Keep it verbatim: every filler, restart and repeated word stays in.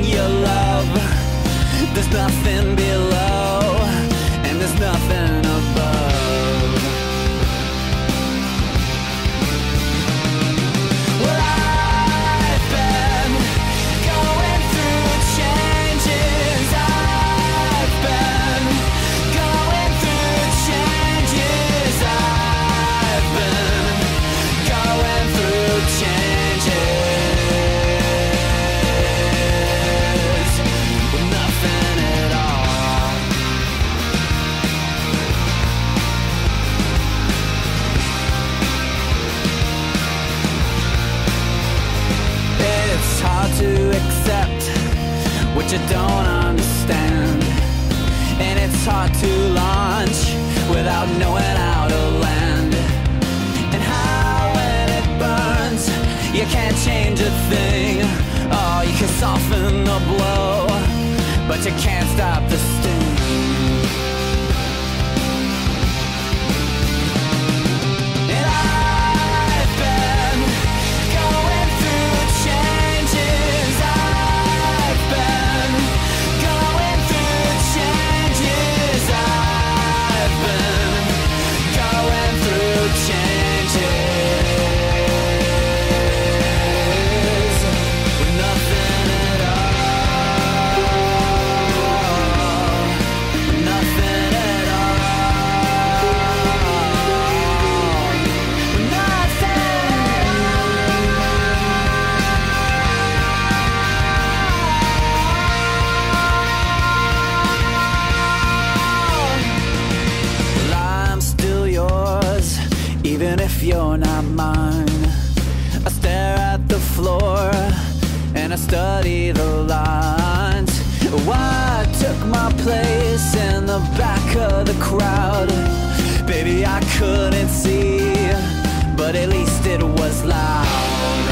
everything you love. There's nothing below, and there's nothing above. Well, I've been going through changes. I've been going through changes. I've been going through changes. With nothing at all. It's hard to accept what you don't understand, and it's hard to launch without knowing how to land. And how when it burns, you can't change a thing. Oh, you can soften the blow, but you can't stop the sting. And I've been going through changes. I've been going through changes. I've been going through changes. With nothing at all. With nothing at all. With nothing Well, I'm still yours, even if you're not mine. I stare at the floor and I study the lines. Oh, I took my place in the back of the crowd. Baby, I couldn't see, but at least it was loud.